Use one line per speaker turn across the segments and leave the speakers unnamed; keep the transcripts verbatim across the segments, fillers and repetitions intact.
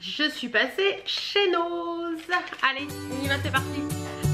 je suis passée chez Nose. Allez, on y va, c'est parti.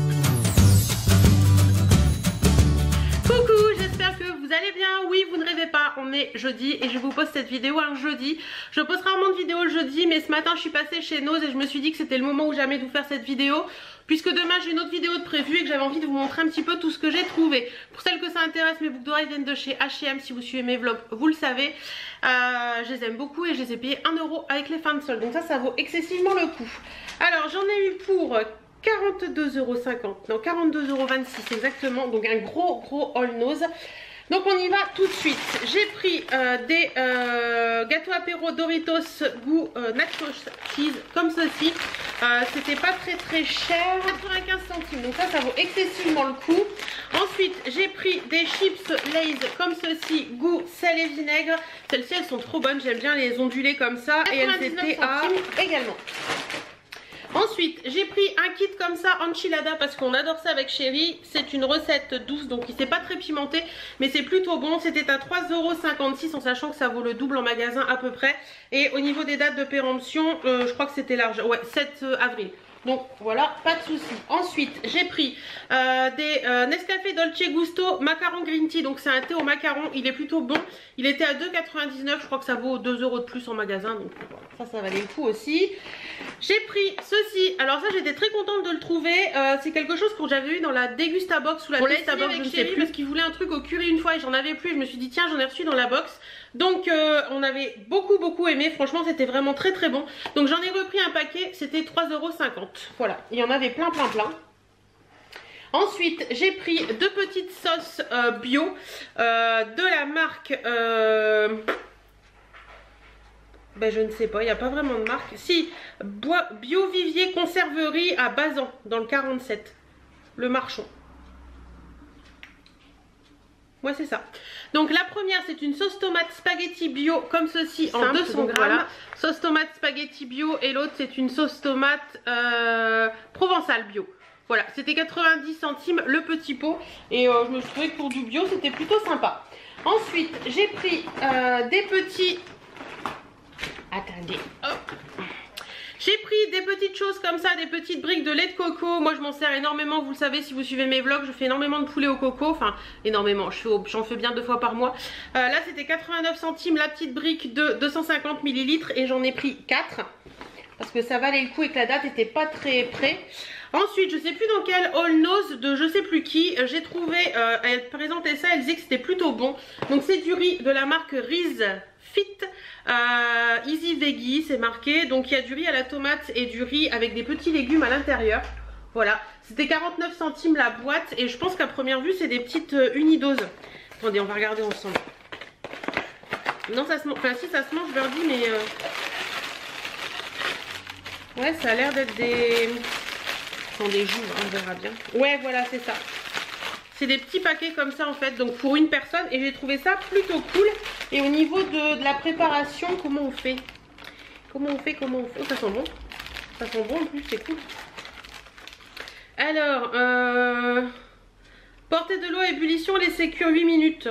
Coucou, j'espère que vous allez bien. Oui, vous ne rêvez pas, on est jeudi et je vous pose cette vidéo un jeudi. Je pose rarement de vidéos le jeudi, mais ce matin je suis passée chez Nose et je me suis dit que c'était le moment ou jamais de vous faire cette vidéo, puisque demain j'ai une autre vidéo de prévue et que j'avais envie de vous montrer un petit peu tout ce que j'ai trouvé. Pour celles que ça intéresse, mes boucles d'oreilles viennent de chez H et M. Si vous suivez mes vlogs, vous le savez. Euh, je les aime beaucoup et je les ai payés un euro avec les fins de solde, donc ça, ça vaut excessivement le coup. Alors j'en ai eu pour quarante-deux euros cinquante, non quarante-deux euros vingt-six exactement, donc un gros gros all Nose. Donc on y va tout de suite. J'ai pris euh, des euh, gâteaux apéro Doritos goût euh, nacho cheese comme ceci. Euh, C'était pas très très cher, quatre-vingt-quinze centimes, donc ça ça vaut excessivement le coup. Ensuite j'ai pris des chips Lay's comme ceci, goût sel et vinaigre. Celles-ci elles sont trop bonnes, j'aime bien les onduler comme ça. Et elles étaient à également. Ensuite j'ai pris un kit comme ça enchilada parce qu'on adore ça avec Chéri. C'est une recette douce, donc il s'est pas très pimenté mais c'est plutôt bon. C'était à trois euros cinquante-six en sachant que ça vaut le double en magasin à peu près. Et au niveau des dates de péremption, euh, je crois que c'était large, ouais, sept avril. Donc voilà, pas de souci. Ensuite j'ai pris euh, des euh, Nescafé Dolce Gusto macaron green tea. Donc c'est un thé au macaron, il est plutôt bon. Il était à deux quatre-vingt-dix-neuf, je crois que ça vaut deux euros de plus en magasin. Donc voilà, ça ça valait le coup aussi. J'ai pris ceci, alors ça j'étais très contente de le trouver. euh, C'est quelque chose que j'avais eu dans la Dégustabox ou la Dégustabox, je ne sais plus, parce qu'il voulait un truc au curry une fois et j'en avais plus. Je me suis dit tiens, j'en ai reçu dans la box. Donc euh, on avait beaucoup beaucoup aimé, franchement c'était vraiment très très bon. Donc j'en ai repris un paquet, c'était trois euros cinquante. Voilà, il y en avait plein plein plein. Ensuite j'ai pris deux petites sauces euh, bio euh, de la marque euh... ben je ne sais pas, il n'y a pas vraiment de marque. Si, Bio Vivier Conserverie à Bazan dans le quarante-sept, le Marchon. Ouais c'est ça. Donc la première c'est une sauce tomate spaghetti bio comme ceci en deux cents grammes. Voilà. Sauce tomate spaghetti bio, et l'autre c'est une sauce tomate euh, provençale bio. Voilà, c'était quatre-vingt-dix centimes le petit pot. Et euh, je me suis trouvé que pour du bio c'était plutôt sympa. Ensuite j'ai pris euh, des petits... Attendez, hop. J'ai pris des petites choses comme ça, des petites briques de lait de coco. Moi je m'en sers énormément, vous le savez si vous suivez mes vlogs, je fais énormément de poulet au coco. Enfin énormément, j'en fais bien deux fois par mois. euh, Là c'était quatre-vingt-neuf centimes la petite brique de deux cent cinquante millilitres. Et j'en ai pris quatre parce que ça valait le coup et que la date n'était pas très près. Ensuite je sais plus dans quel all Nose de je sais plus qui, j'ai trouvé, euh, elle présentait ça, elle disait que c'était plutôt bon. Donc c'est du riz de la marque Riz Fit euh, Easy Veggie, c'est marqué. Donc il y a du riz à la tomate et du riz avec des petits légumes à l'intérieur. Voilà, c'était quarante-neuf centimes la boîte. Et je pense qu'à première vue c'est des petites euh, unidoses. Attendez, on va regarder ensemble. Non ça se mange, enfin si ça se mange Birdie, mais euh... ouais ça a l'air d'être des... Attendez, j'ouvre, on verra bien. Ouais voilà c'est ça. C'est des petits paquets comme ça en fait, donc pour une personne. Et j'ai trouvé ça plutôt cool. Et au niveau de, de la préparation, comment on fait Comment on fait Comment on fait Oh ça sent bon. Ça sent bon en plus, c'est cool. Alors, euh... portez de l'eau à ébullition, laissez cuire huit minutes.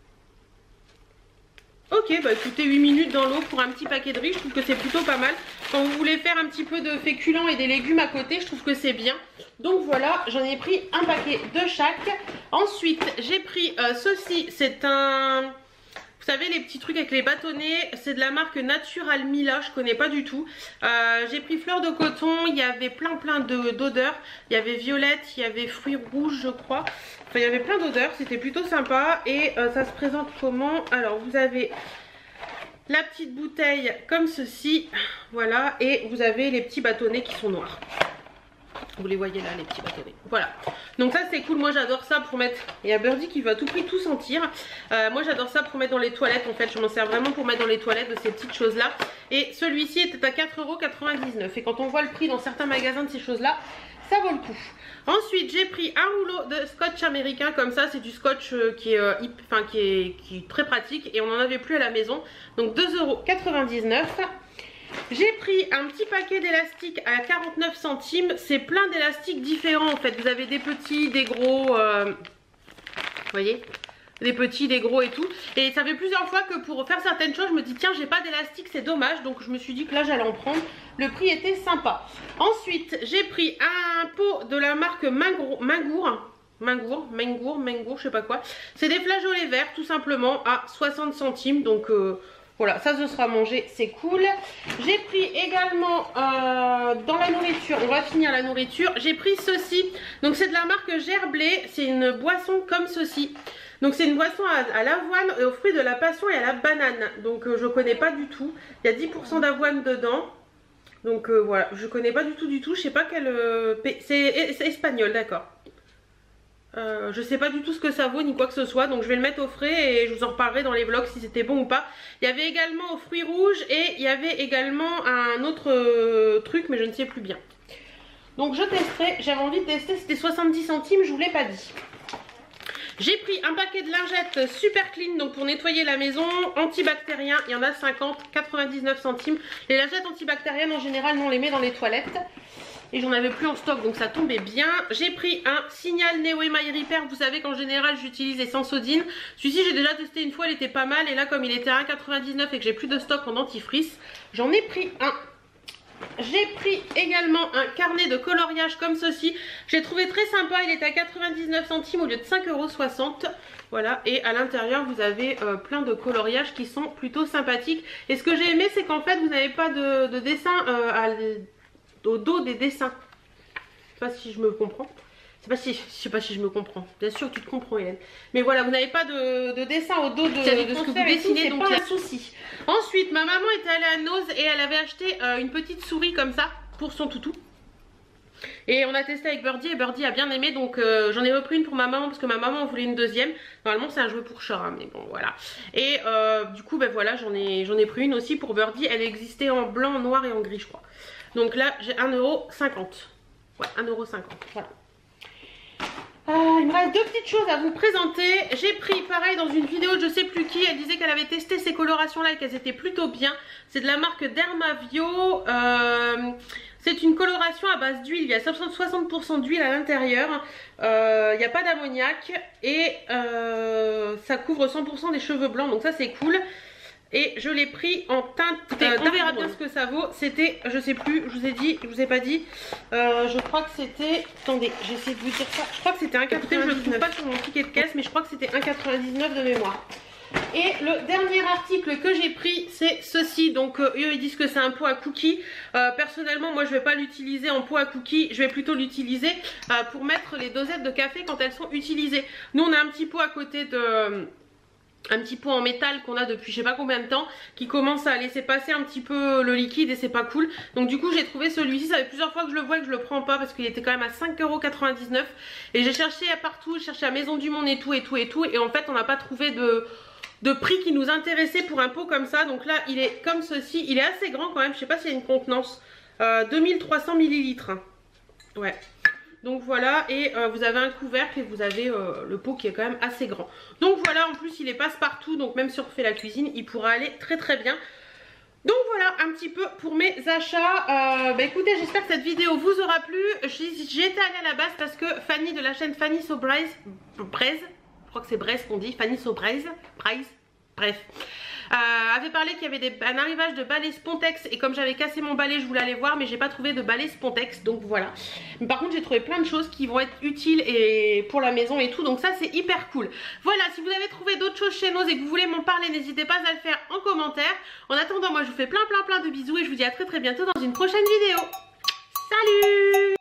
Ok, bah écoutez, huit minutes dans l'eau pour un petit paquet de riz, je trouve que c'est plutôt pas mal. Quand vous voulez faire un petit peu de féculents et des légumes à côté, je trouve que c'est bien. Donc voilà, j'en ai pris un paquet de chaque. Ensuite, j'ai pris euh, ceci, c'est un... Vous savez les petits trucs avec les bâtonnets, c'est de la marque Natural Mila, je connais pas du tout. euh, J'ai pris fleur de coton, il y avait plein plein d'odeurs. Il y avait violette, il y avait fruits rouges je crois. Enfin il y avait plein d'odeurs, c'était plutôt sympa. Et euh, ça se présente comment? Alors vous avez la petite bouteille comme ceci, voilà. Et vous avez les petits bâtonnets qui sont noirs. Vous les voyez là, les petits bâtonnets. Voilà. Donc ça c'est cool, moi j'adore ça pour mettre... Il y a Birdie qui va à tout prix tout sentir. Euh, moi j'adore ça pour mettre dans les toilettes en fait. Je m'en sers vraiment pour mettre dans les toilettes de ces petites choses là. Et celui-ci était à quatre euros quatre-vingt-dix-neuf. Et quand on voit le prix dans certains magasins de ces choses là, ça vaut le coup. Ensuite j'ai pris un rouleau de scotch américain comme ça. C'est du scotch euh, qui, est, euh, hip, enfin, qui, est, qui est très pratique. Et on n'en avait plus à la maison. Donc deux euros quatre-vingt-dix-neuf. J'ai pris un petit paquet d'élastiques à quarante-neuf centimes. C'est plein d'élastiques différents en fait. Vous avez des petits, des gros. Euh... Vous voyez, les petits, les gros et tout. Et ça fait plusieurs fois que pour faire certaines choses je me dis tiens j'ai pas d'élastique, c'est dommage. Donc je me suis dit que là j'allais en prendre. Le prix était sympa. Ensuite j'ai pris un pot de la marque Mangour, Mangour, Mangour, Mangour, Mangour, je sais pas quoi. C'est des flageolets verts tout simplement à soixante centimes. Donc euh, voilà, ça se sera mangé, c'est cool. J'ai pris également euh, dans la nourriture, on va finir la nourriture. J'ai pris ceci, donc c'est de la marque Gerblé. C'est une boisson comme ceci. Donc c'est une boisson à, à l'avoine et aux fruits de la passion et à la banane. Donc euh, je connais pas du tout. Il y a dix pour cent d'avoine dedans. Donc euh, voilà, je connais pas du tout du tout. Je sais pas quel... Euh, c'est espagnol, d'accord. Euh, je sais pas du tout ce que ça vaut ni quoi que ce soit. Donc je vais le mettre au frais et je vous en reparlerai dans les vlogs si c'était bon ou pas. Il y avait également aux fruits rouges et il y avait également un autre euh, truc mais je ne sais plus bien. Donc je testerai, j'avais envie de tester, c'était soixante-dix centimes, je vous l'ai pas dit. J'ai pris un paquet de lingettes super clean, donc pour nettoyer la maison, antibactérien, il y en a cinquante, quatre-vingt-dix-neuf centimes. Les lingettes antibactériennes en général, nous on les met dans les toilettes. Et j'en avais plus en stock donc ça tombait bien. J'ai pris un Signal Neo My Repair. Vous savez qu'en général j'utilise les Sensodyne. Celui-ci j'ai déjà testé une fois, il était pas mal. Et là comme il était à un quatre-vingt-dix-neuf et que j'ai plus de stock en dentifrice, j'en ai pris un. J'ai pris également un carnet de coloriage comme ceci. J'ai trouvé très sympa, il est à quatre-vingt-dix-neuf centimes au lieu de cinq euros soixante. Voilà, et à l'intérieur vous avez euh, plein de coloriages qui sont plutôt sympathiques. Et ce que j'ai aimé c'est qu'en fait vous n'avez pas de, de dessin euh, à, au dos des dessins. Je sais pas si je me comprends. Je sais pas si, je sais pas si je me comprends. Bien sûr que tu te comprends Hélène. Mais voilà, vous n'avez pas de, de dessin au dos de, de ce que vous dessinez, donc il y a un souci. Ensuite, ma maman était allée à Noz et elle avait acheté euh, une petite souris comme ça pour son toutou. Et on a testé avec Birdie et Birdie a bien aimé, donc euh, j'en ai repris une pour ma maman parce que ma maman en voulait une deuxième. Normalement c'est un jouet pour chat, hein, mais bon voilà. Et euh, du coup ben voilà, j'en ai, j'en ai pris une aussi pour Birdie. Elle existait en blanc, noir et en gris je crois. Donc là j'ai un euro cinquante. Ouais, un euro cinquante, voilà. Euh, il me reste deux petites choses à vous présenter. J'ai pris pareil dans une vidéo de je sais plus qui. Elle disait qu'elle avait testé ces colorations là et qu'elles étaient plutôt bien. C'est de la marque Dermavio. euh, C'est une coloration à base d'huile. Il y a soixante pour cent d'huile à l'intérieur. euh, Il n'y a pas d'ammoniac. Et euh, ça couvre cent pour cent des cheveux blancs. Donc ça c'est cool. Et je l'ai pris en teinte, euh, on verra bien ce que ça vaut. C'était, je sais plus, je vous ai dit, je vous ai pas dit. euh, Je crois que c'était, attendez, j'essaie de vous dire ça. Je crois que c'était un quatre-vingt-dix-neuf. Je ne le trouve pas sur mon ticket de caisse, mais je crois que c'était un quatre-vingt-dix-neuf de mémoire. Et le dernier article que j'ai pris, c'est ceci. Donc euh, eux ils disent que c'est un pot à cookies. euh, Personnellement moi je vais pas l'utiliser en pot à cookies. Je vais plutôt l'utiliser euh, pour mettre les dosettes de café quand elles sont utilisées. Nous on a un petit pot à côté de... un petit pot en métal qu'on a depuis je sais pas combien de temps, qui commence à laisser passer un petit peu le liquide et c'est pas cool. Donc du coup j'ai trouvé celui-ci, ça fait plusieurs fois que je le vois et que je le prends pas parce qu'il était quand même à cinq euros quatre-vingt-dix-neuf. Et j'ai cherché partout, j'ai cherché à Maison du Monde et tout et tout et tout. Et en fait on n'a pas trouvé de... de prix qui nous intéressait pour un pot comme ça. Donc là il est comme ceci, il est assez grand quand même, je sais pas s'il y a une contenance. euh, deux mille trois cents millilitres. Ouais. Donc voilà, et euh, vous avez un couvercle et vous avez euh, le pot qui est quand même assez grand. Donc voilà, en plus il est passe-partout, donc même si on refait la cuisine, il pourra aller très très bien. Donc voilà un petit peu pour mes achats. euh, Bah écoutez, j'espère que cette vidéo vous aura plu. J'y étais allée à la base parce que Fanny de la chaîne Fanny So Braise, Braise, je crois que c'est Braise qu'on dit, Fanny So Braise, Braise, bref. Euh, avait parlé qu'il y avait des, un arrivage de balai Spontex et comme j'avais cassé mon balai je voulais aller voir mais j'ai pas trouvé de balai Spontex, donc voilà. Mais par contre j'ai trouvé plein de choses qui vont être utiles et pour la maison et tout, donc ça c'est hyper cool. Voilà, si vous avez trouvé d'autres choses chez Noz et que vous voulez m'en parler, n'hésitez pas à le faire en commentaire. En attendant moi je vous fais plein plein plein de bisous et je vous dis à très très bientôt dans une prochaine vidéo. Salut!